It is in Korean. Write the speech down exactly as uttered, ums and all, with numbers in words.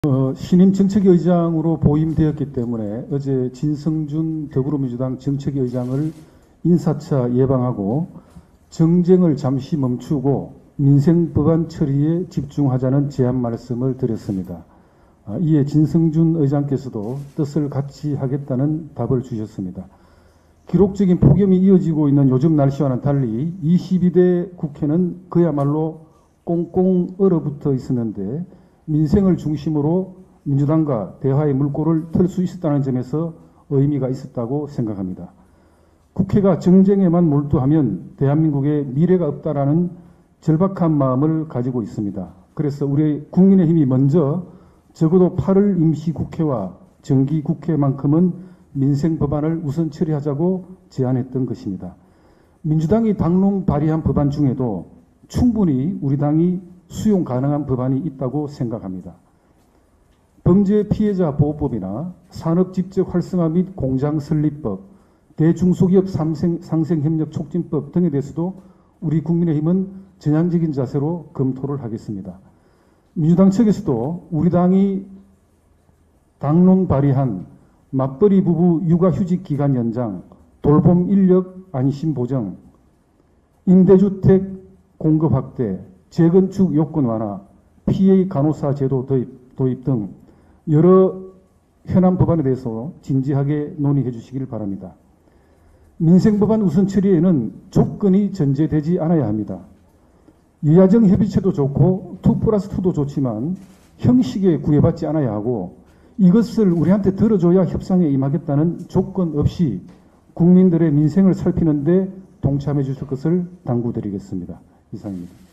어, 신임 정책위 의장으로 보임되었기 때문에 어제 진성준 더불어민주당 정책위 의장을 인사차 예방하고 정쟁을 잠시 멈추고 민생 법안 처리에 집중하자는 제안 말씀을 드렸습니다. 아, 이에 진성준 의장께서도 뜻을 같이 하겠다는 답을 주셨습니다. 기록적인 폭염이 이어지고 있는 요즘 날씨와는 달리 이십이 대 국회는 그야말로 꽁꽁 얼어붙어 있었는데 민생을 중심으로 민주당과 대화의 물꼬를 틀 수 있었다는 점에서 의미가 있었다고 생각합니다. 국회가 정쟁에만 몰두하면 대한민국의 미래가 없다라는 절박한 마음을 가지고 있습니다. 그래서 우리 국민의힘이 먼저 적어도 팔월 임시국회와 정기국회만큼은 민생 법안을 우선 처리하자고 제안했던 것입니다. 민주당이 당론 발의한 법안 중에도 충분히 우리 당이 수용 가능한 법안이 있다고 생각합니다. 범죄 피해자 보호법이나 산업집적 활성화 및 공장 설립법, 대중소기업 상생협력 촉진법 등에 대해서도 우리 국민의힘은 전향적인 자세로 검토를 하겠습니다. 민주당 측에서도 우리 당이 당론 발의한 맞벌이 부부 육아휴직 기간 연장, 돌봄 인력 안심 보정, 임대주택 공급 확대, 재건축 요건 완화, 피에이 간호사 제도 도입, 도입 등 여러 현안 법안에 대해서 진지하게 논의해 주시길 바랍니다. 민생법안 우선 처리에는 조건이 전제되지 않아야 합니다. 여야정 협의체도 좋고 투 플러스 투도 좋지만 형식에 구애받지 않아야 하고 이것을 우리한테 들어줘야 협상에 임하겠다는 조건 없이 국민들의 민생을 살피는 데 동참해 주실 것을 당부드리겠습니다. 이상입니다.